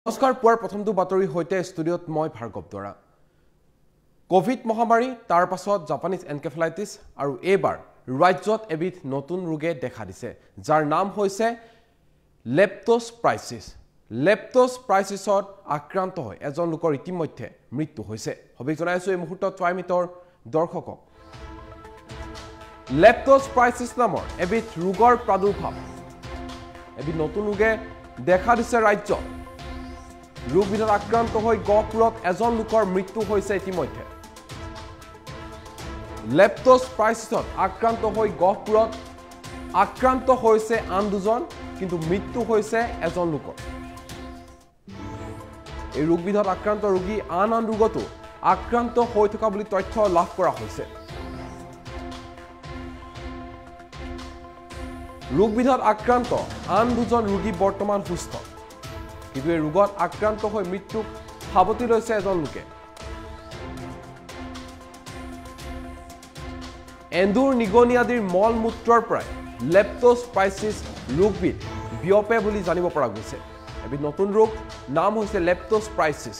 নমস্কাৰ পুৱাৰ প্ৰথমটো বাতৰি হৈতে ষ্টুডিঅ'ত মই ভাৰ্গৱ দৰা কোভিড মহামাৰী তাৰ পাছত জাপানিজ এনকেফেলাইটিছ আৰু এবাৰ ৰাজ্যত এবিধ নতুন ৰোগে দেখা দিছে যাৰ নাম হৈছে লেপ্টোস্পাইৰাইচিছত আক্ৰান্ত হৈ এজন লোকৰ ইতিমধ্যে মৃত্যু হৈছে হবি জনাইছো এই মুহূৰ্তত ট্ৰাইমিটৰ দৰ্শকক লেপ্টোস্পাইৰাইচিছ নামৰ এবিধ ৰোগৰ প্ৰাদুৰ্ভাৱ এবিধ নতুন ৰোগে দেখা দিছে ৰাজ্যত ৰোগবিধত আক্ৰান্ত হৈ গহপুৰত এজন লোকৰ মৃত্যু হৈছে ইতিমধ্যে লেপ্টোস্পাইৰাইচিছত আক্ৰান্ত হৈ গহপুৰত আক্ৰান্ত হৈছে আন দুজন কিন্তু মৃত্যু হৈছে এজন লোকৰ এই ৰোগবিধত আক্ৰান্ত ৰোগী আন ৰোগতো আক্ৰান্ত হৈ থকা বুলি তথ্য লাভ কৰা হৈছে ৰোগবিধত আক্ৰান্ত আন দুজন ৰোগী বৰ্তমান সুস্থ কিন্তু এই ৰোগত আক্ৰান্ত হৈ মৃত্যুক সাৱটি লৈছে এজন লোকে এন্দুৰ নিগনি আদিৰ মল মূত্ৰৰ পৰাই লেপ্টোস্পাইৰাইচিছ ৰোগবিধ বিয়পে বুলি জানিব পৰা গৈছে এবিধ নতুন ৰোগ নাম হৈছে লেপ্টোস্পাইৰাইচিছ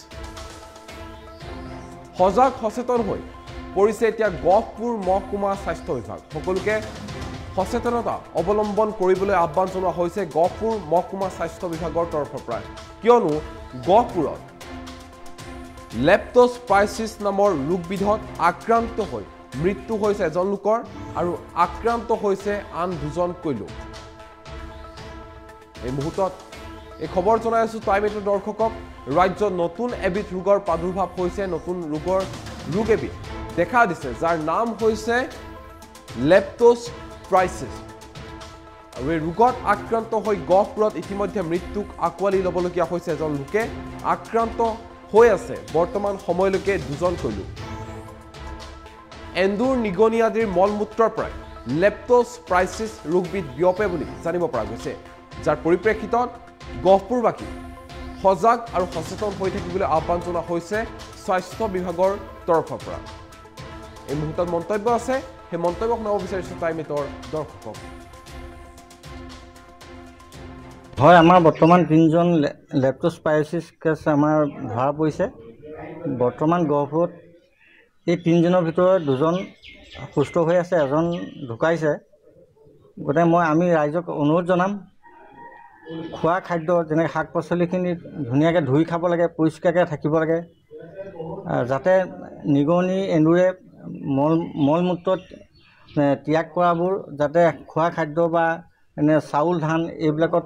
সজাগ সচেতন হৈ পৰিছে এতিয়া গহপুৰ মহকুমা স্বাস্থ্য বিভাগ সকলোকে সচেতনতা অৱলম্বন কৰিবলৈ আহ্বান জনোৱা হৈছে গহপুৰ মহকুমা স্বাস্থ্য বিভাগৰ তৰফৰ পৰা কিয়নো গহপুৰত লেপ্টোস্পাইৰাইচিছ নামৰ ৰোগবিধত আক্ৰান্ত হৈ মৃত্যু হৈছে এজন লোকৰ আৰু আক্ৰান্ত হৈছে আন দুজনকৈ লোক এই মুহূৰ্তত এই খবৰ জনাই আছো টাইমেটৰ দৰ্শকক ৰাজ্যত নতুন এবিধ ৰোগৰ প্ৰাদুৰ্ভাৱ হৈছে নতুন ৰোগ এবিধ দেখা দিছে যাৰ নাম হৈছে লেপ্টোস্পাইৰাইচিছ আৰু এই ৰোগত আক্ৰান্ত হৈ গহপুৰত ইতিমধ্যে মৃত্যুক আকোৱালি ল'বলগীয়া হৈছে এজন লোকে আক্ৰান্ত হৈ আছে বৰ্তমান সময়লৈকে দুজনকৈ লোক এন্দুৰ নিগনি আদিৰ মলমূত্ৰৰ পৰাই লেপ্টোস্পাইৰাইচিছ ৰোগবিধ বিয়পে বুলি জানিব পৰা গৈছে যাৰ পৰিপ্ৰেক্ষিতত গহপুৰবাসী সজাগ আৰু সচেতন হৈ থাকিবলৈ আহ্বান জনোৱা হৈছে স্বাস্থ্য বিভাগৰ তৰফৰ পৰা এই মুহূৰ্তত মন্তব্য আছে সেই মন্তব্য শুনাব বিচাৰিছো টাইমেটৰ দৰ্শকক হয় আমাৰ বৰ্তমান তিনজন লেপ্টোস্পাইৰাইচিছ কেছ আমাৰ ধৰা পৰিছে বৰ্তমান গহপুৰত এই তিনজনৰ ভিতৰত দুজন সুস্থ হৈ আছে এজন ঢুকাইছে গতে আমি ৰাইজক অনুৰোধ জনাম খোৱা খাদ্য যেনে শাক পাচলিখিনি ধুনীয়াকৈ ধুই খাব লাগে পৰিষ্কাৰকৈ থাকিব লাগে যাতে নিগনি এন্দুৰে মলমূত্ৰত ত্যাগ কৰাবোৰ যাতে খোৱা খাদ্য বা এনে চাউল ধান এইবিলাকত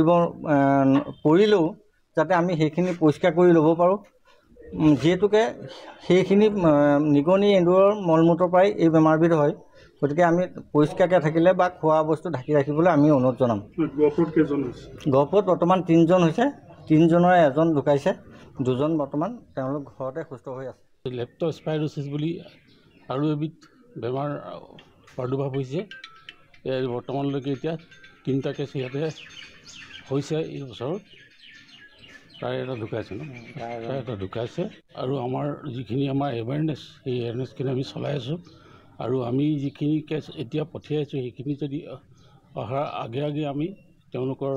পৰিলেও যাতে আমি সেইখিনি পৰিষ্কাৰ কৰি ল'ব পাৰোঁ যিহেতুকে সেইখিনি নিগনি এন্দুৰৰ মলমূত্ৰৰ পৰাই এই বেমাৰবিধ হয় গতিকে আমি পৰিষ্কাৰকৈ থাকিলে বা খোৱা বস্তু ঢাকি ৰাখিবলৈ আমি অনুৰোধ জনাম গহপুৰত বৰ্তমান তিনিজন হৈছে তিনিজনৰ এজন ঢুকাইছে দুজন বৰ্তমান তেওঁলোক ঘৰতে সুস্থ হৈ আছে লেপ্টোস্পাইৰাইচিছ বুলি আৰু এবিধ বেমাৰ প্ৰাদুৰ্ভাৱ হৈছে বৰ্তমানলৈকে এতিয়া তিনিটা কেছ ইয়াতে হৈছে এই বছৰত প্ৰায় এটা ঢুকাইছে এটা ঢুকাইছে আৰু আমাৰ যিখিনি আমাৰ এৱেৰনেছ সেই এৱেৰনেছখিনি আমি চলাই আছোঁ আৰু আমি যিখিনি কেছ এতিয়া পঠিয়াই আছোঁ সেইখিনি যদি অহাৰ আগে আমি তেওঁলোকৰ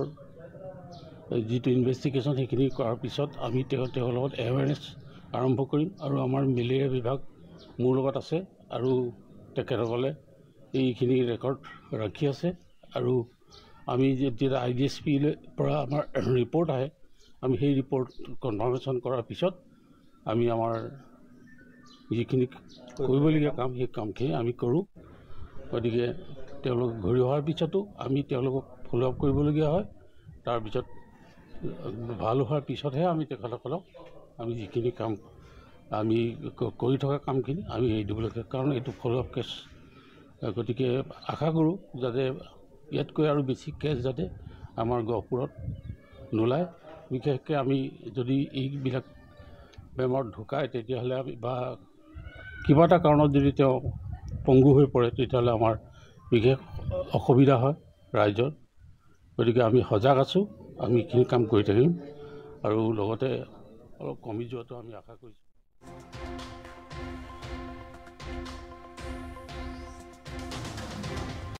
যিটো ইনভেষ্টিগেশ্যন সেইখিনি কৰাৰ পিছত আমি তেওঁৰ লগত এৱেৰনেছ আৰম্ভ কৰিম আৰু আমাৰ মেলেৰিয়া বিভাগ মোৰ লগত আছে আৰু তেখেতসকলে এইখিনি ৰেকৰ্ড ৰাখি আছে আৰু আমি যেতিয়া IDSPৰ পৰা আমাৰ ৰিপৰ্ট আহে আমি সেই ৰিপৰ্ট কনফাৰ্মেশ্যন কৰাৰ পিছত আমি আমাৰ যিখিনি কৰিবলগীয়া কাম সেই কামখিনি আমি কৰোঁ গতিকে তেওঁলোক ঘূৰি অহাৰ পিছতো আমি তেওঁলোকক ফ'ল' আপ কৰিবলগীয়া হয় তাৰপিছত ভাল হোৱাৰ পিছতহে আমি তেখেতসকলক আমি যিখিনি কাম আমি কৰি থকা কামখিনি আমি এৰি দিবলগীয়া কাৰণ এইটো ফ'ল' আপ কেছ গতিকে আশা কৰোঁ যাতে ইয়াতকৈ আৰু বেছি কেছ যাতে আমাৰ গহপুৰত নোলায় বিশেষকৈ আমি যদি এইবিলাক বেমাৰত ঢুকায় তেতিয়াহ'লে আমি বা কিবা এটা কাৰণত যদি তেওঁ পংগু হৈ পৰে তেতিয়াহ'লে আমাৰ বিশেষ অসুবিধা হয় ৰাইজৰ গতিকে আমি সজাগ আছোঁ আমি এইখিনি কাম কৰি থাকিম আৰু লগতে অলপ কমি যোৱাটো আমি আশা কৰিছোঁ